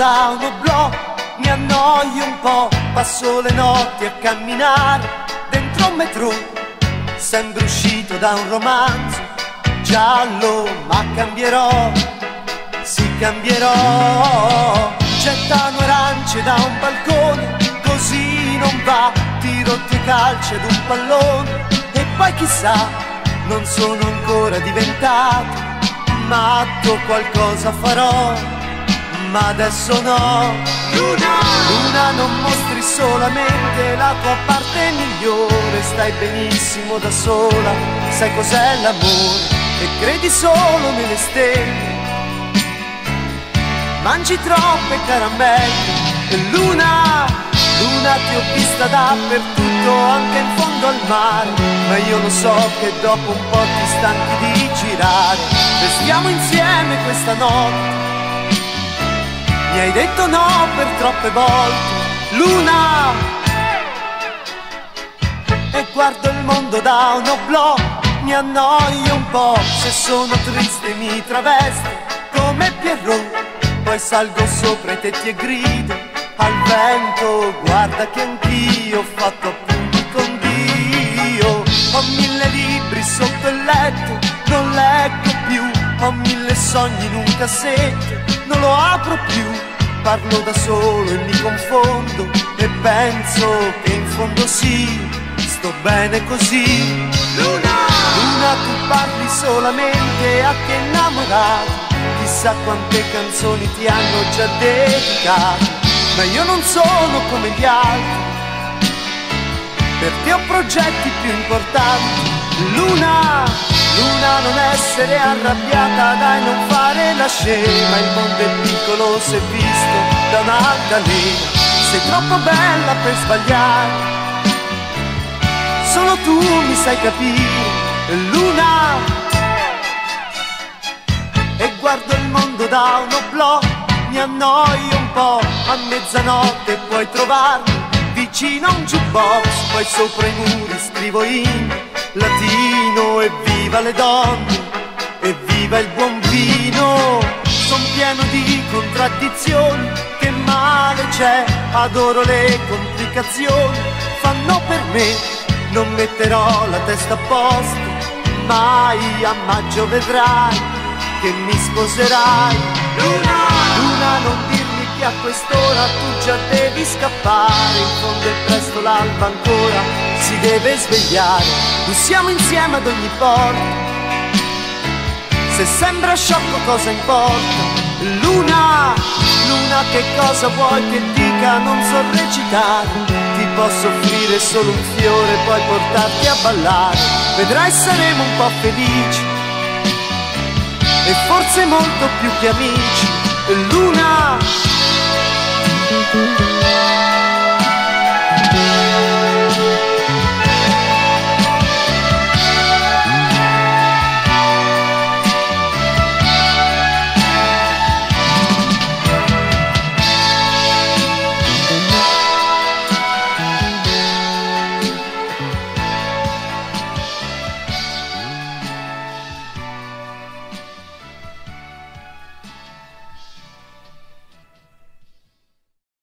da un oblò, mi annoio un po', passo le notti a camminare dentro un metro, sembro uscito da un romanzo giallo, ma cambierò, sì cambierò. Gettano arance da un balcone, così non va, tiro due calci ad un pallone e poi chissà, non sono ancora diventato matto, qualcosa farò, ma adesso no. Luna, Luna, non mostri solamente la tua parte migliore, stai benissimo da sola, sai cos'è l'amore e credi solo nelle stelle, mangi troppe caramelle. E Luna, Luna, ti ho vista dappertutto, anche in fondo al mare, ma io lo so che dopo un po' ti stanchi di girare. Restiamo insieme questa notte, mi hai detto no per troppe volte. Luna, e guardo il mondo da un oblò, mi annoio un po', se sono triste mi travesto come Pierrot, poi salgo sopra i tetti e grido al vento, guarda che anch'io ho fatto appunti con Dio. Ho 1000 libri sotto il letto, non leggo più, ho 1000 sogni in un cassetto, non lo apro più, parlo da solo e mi confondo e penso che in fondo sì, sto bene così. Luna, Luna, tu parli solamente a chi è innamorato, chissà quante canzoni ti hanno già dedicato, ma io non sono come gli altri, per te ho progetti più importanti. Luna, Luna, non essere arrabbiata, dai non fare la scema, il mondo è piccolo se visto da un'altalena, sei troppo bella per sbagliare, solo tu mi sai capire. Luna, e guardo il mondo da un oblò, mi annoio un po', a mezzanotte puoi trovarmi vicino a un jukebox, poi sopra i muri scrivo in latino evviva le donne, evviva il buon vino. Son pieno di contraddizioni, che male c'è, adoro le complicazioni, fanno per me, non metterò la testa a posto, mai a maggio vedrai che mi sposerai. Luna, Luna, non dirmi che a quest'ora tu già devi scappare, in fondo è presto, l'alba ancora si deve svegliare, noi siamo insieme ad ogni porta, se sembra sciocco cosa importa. Luna, Luna, che cosa vuoi che dica, non so recitare, ti posso offrire solo un fiore, poi portarti a ballare, vedrai saremo un po' felici e forse molto più che amici. Luna.